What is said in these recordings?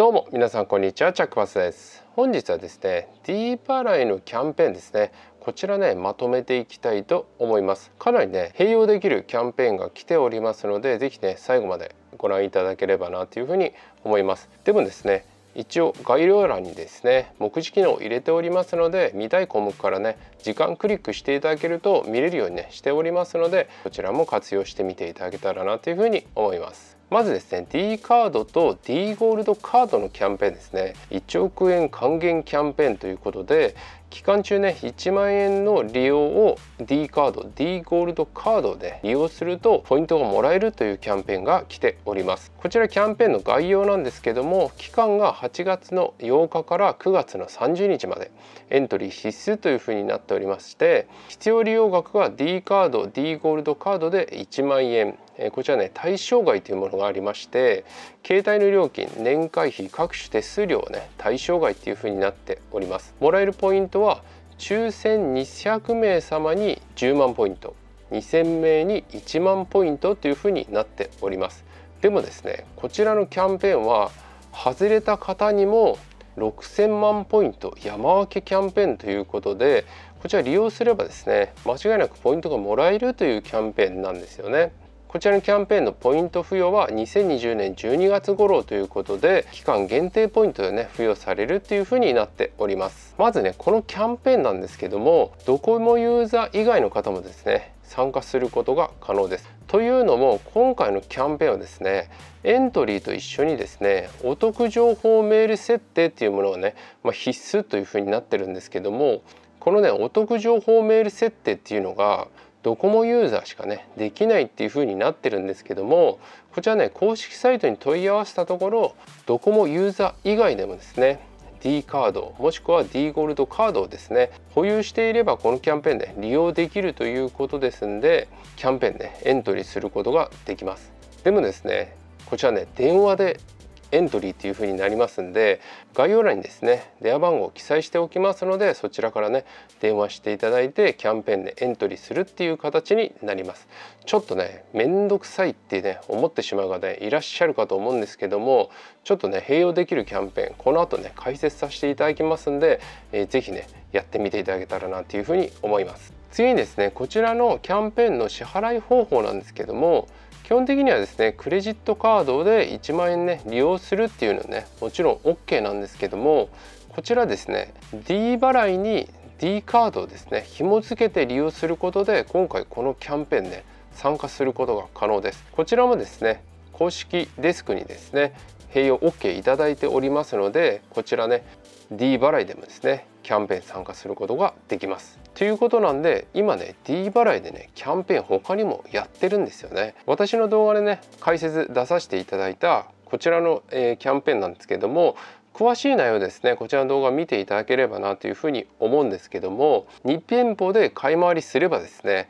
どうも皆さんこんにちは、チャックバスです。本日はですね D 払いのキャンペーンですね、こちらねまとめていきたいと思います。かなりね併用できるキャンペーンが来ておりますので、ぜひね最後までご覧いただければなというふうに思います。でもですね、一応概要欄にですね目次機能を入れておりますので、見たい項目からね時間クリックしていただけると見れるようにねしておりますので、こちらも活用してみていただけたらなというふうに思います。まずですね D カードと D ゴールドカードのキャンペーンですね。1億円還元キャンペーンということで、期間中ね1万円の利用を D カード D ゴールドカードで利用するとポイントがもらえるというキャンペーンが来ております。こちらキャンペーンの概要なんですけども、期間が8月の8日から9月の30日まで、エントリー必須というふうになっておりまして、必要利用額が D カード D ゴールドカードで1万円、こちらね対象外というものがありまして、携帯の料金、年会費、各種手数料はね対象外というふうになっております。もらえるポイントは抽選200名様に10万ポイント、2000名に1万ポイントというふうになっております。でもですね、こちらのキャンペーンは外れた方にも6000万ポイント山分けキャンペーンということで、こちら利用すればですね間違いなくポイントがもらえるというキャンペーンなんですよね。こちらのキャンペーンのポイント付与は2020年12月頃ということで、期間限定ポイントでね付与されるっていう風になっております。まずねこのキャンペーンなんですけども、ドコモユーザー以外の方もですね参加することが可能です。というのも今回のキャンペーンはですね、エントリーと一緒にですねお得情報メール設定っていうものがね、必須という風になってるんですけども、このねお得情報メール設定っていうのがドコモユーザーしかねできないっていう風になってるんですけども、こちらね公式サイトに問い合わせたところ、ドコモユーザー以外でもですね D カードもしくは D ゴールドカードをですね保有していればこのキャンペーンで利用できるということですんで、キャンペーンねエントリーすることができます。でもですねこちらね電話でエントリーっていう風になりますんで、概要欄にですね電話番号を記載しておきますので、そちらからね電話していただいてキャンペーンでエントリーするっていう形になります。ちょっとねめんどくさいってね思ってしまう方いらっしゃるかと思うんですけども、ちょっとね併用できるキャンペーンこの後ね解説させていただきますんで、是非ねやってみていただけたらなという風に思います。次にですねこちらのキャンペーンの支払い方法なんですけども、基本的にはですねクレジットカードで1万円ね利用するっていうのはねもちろん OK なんですけども、こちらですね D 払いに D カードをですね紐付けて利用することで、今回このキャンペーンね参加することが可能です。こちらもですね公式デスクにですね併用 OK いただいておりますので、こちらね D 払いでもですねキャンペーン参加することができます。ということなんで、今ね D 払いでねキャンペーン他にもやってるんですよね。私の動画でね解説出させていただいたこちらの、キャンペーンなんですけども、詳しい内容ですねこちらの動画見ていただければなというふうに思うんですけども、2店舗で買い回りすればですね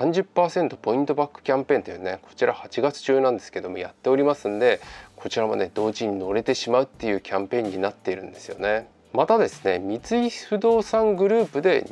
30% ポイントバックキャンペーンというね、こちら8月中なんですけどもやっておりますんで、こちらもね同時に乗れてしまうっていうキャンペーンになっているんですよね。またですね三井不動産グループで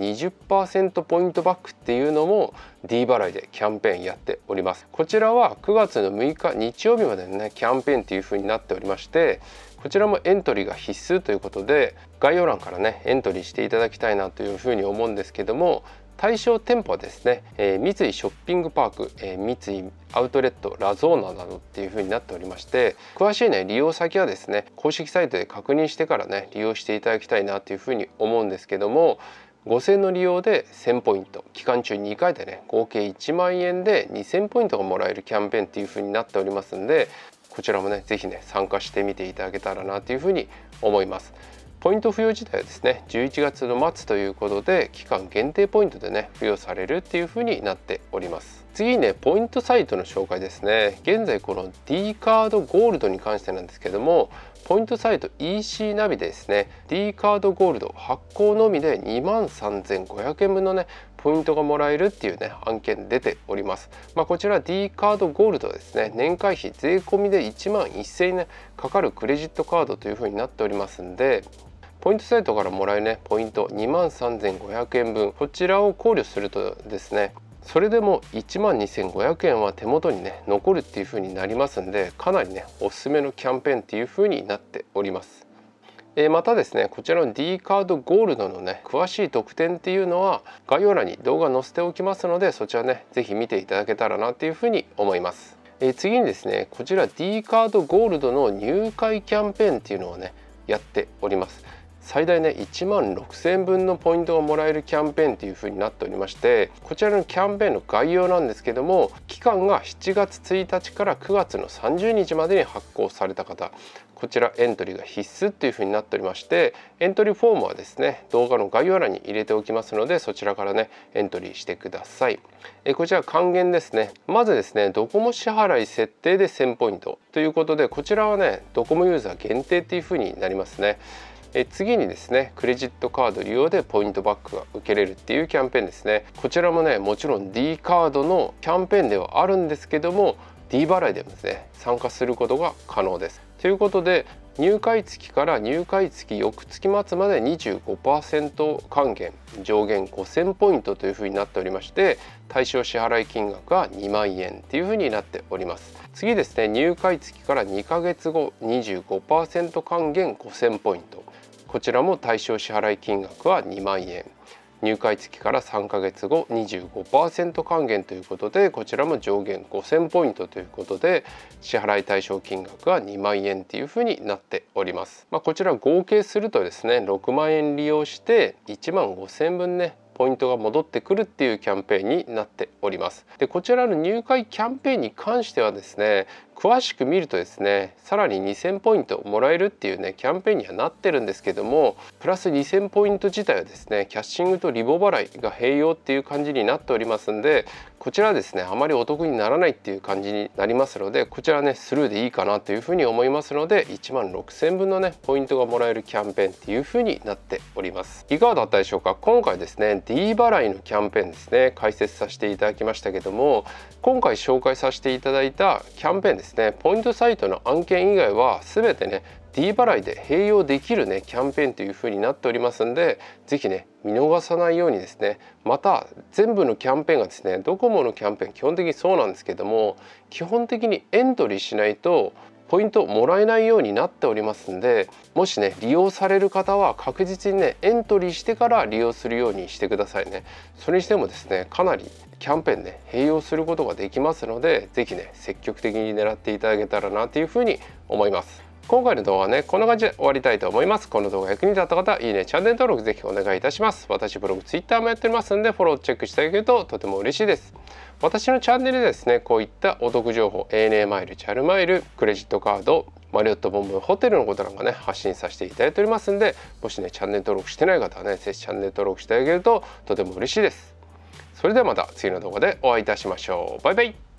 20% ポイントバックっていうのも D 払いでキャンペーンやっております。こちらは9月の6日日曜日までのねキャンペーンっていう風になっておりまして、こちらもエントリーが必須ということで、概要欄からねエントリーしていただきたいなという風に思うんですけども、対象店舗はですね、三井ショッピングパーク、三井アウトレットラゾーナなどっていう風になっておりまして、詳しいね利用先はですね公式サイトで確認してからね利用していただきたいなという風に思うんですけども、5000の利用で1000ポイント、期間中2回でね合計1万円で2000ポイントがもらえるキャンペーンっていう風になっておりますんで、こちらもね是非ね参加してみていただけたらなという風に思います。ポイント付与自体はですね11月の末ということで、期間限定ポイントでね付与されるっていう風になっております。次にねポイントサイトの紹介ですね。現在この D カードゴールドに関してなんですけども、ポイントサイト EC ナビでですね D カードゴールド発行のみで23,500円分のねポイントがもらえるっていうね案件出ております。こちら D カードゴールドはですね年会費税込みで1万1000円ねかかるクレジットカードという風になっておりますんで、ポイントサイトからもらえるねポイント23,500円分、こちらを考慮するとですねそれでも12,500円は手元にね残るっていう風になりますんで、かなりねおすすめのキャンペーンっていう風になっております。またですね、こちらの D カードゴールドのね詳しい特典っていうのは概要欄に動画載せておきますので、そちらね是非見ていただけたらなっていう風に思います。次にですね、こちら D カードゴールドの入会キャンペーンっていうのをねやっております。最大ね16,000円分のポイントがもらえるキャンペーンという風になっておりまして、こちらのキャンペーンの概要なんですけども、期間が7月1日から9月の30日までに発行された方、こちらエントリーが必須っていう風になっておりまして、エントリーフォームはですね動画の概要欄に入れておきますので、そちらからねエントリーしてください。こちら還元ですね。まずですね、ドコモ支払い設定で1000ポイントということで、こちらはねドコモユーザー限定っていう風になりますね。次にですね、クレジットカード利用でポイントバックが受けれるっていうキャンペーンですね。こちらもねもちろん D カードのキャンペーンではあるんですけども、 D 払いでもですね参加することが可能です。ということで、入会月から入会月翌月末まで 25% 還元、上限5000ポイントというふうになっておりまして、対象支払い金額が2万円というふうになっております。次ですね、入会月から2ヶ月後 25% 還元5000ポイント、こちらも対象支払い金額は2万円。入会月から3ヶ月後 25% 還元ということで、こちらも上限5000ポイントということで、支払い対象金額は2万円というふうになっております。こちら合計するとですね、6万円利用して1万5000円分ねポイントが戻ってくるっていうキャンペーンになっております。で、こちらの入会キャンペーンに関してはですね、詳しく見るとですね、さらに2000ポイントもらえるっていうねキャンペーンにはなってるんですけども、プラス2000ポイント自体はですねキャッシングとリボ払いが併用っていう感じになっておりますんで、こちらはですねあまりお得にならないっていう感じになりますので、こちらねスルーでいいかなというふうに思いますので、1万6000分のねポイントがもらえるキャンペーンっていうふうになっております。いかがだったでしょうか。今回ですね D 払いのキャンペーンですね解説させていただきましたけども、今回紹介させていただいたキャンペーンですね、ポイントサイトの案件以外は全てね D 払いで併用できるねキャンペーンという風になっておりますんで、是非ね見逃さないようにですね、また全部のキャンペーンがですね、ドコモのキャンペーン基本的にそうなんですけども、基本的にエントリーしないとポイントもらえないようになっておりますんで、もしね利用される方は確実にねエントリーしてから利用するようにしてくださいね。それにしてもですねかなりキャンペーンね併用することができますので、是非ね積極的に狙っていただけたらなというふうに思います。今回の動画はねこんな感じで終わりたいと思います。この動画役に立った方、いいね、チャンネル登録ぜひお願いいたします。私ブログ、Twitter もやっておりますので、フォローチェックしていただけるととても嬉しいです。私のチャンネルでですね、こういったお得情報、ANA マイル、チャルマイル、クレジットカード、マリオットボンボイホテルのことなんかね発信させていただいておりますんで、もしねチャンネル登録してない方はねぜひチャンネル登録していただけるととても嬉しいです。それではまた次の動画でお会いいたしましょう。バイバイ。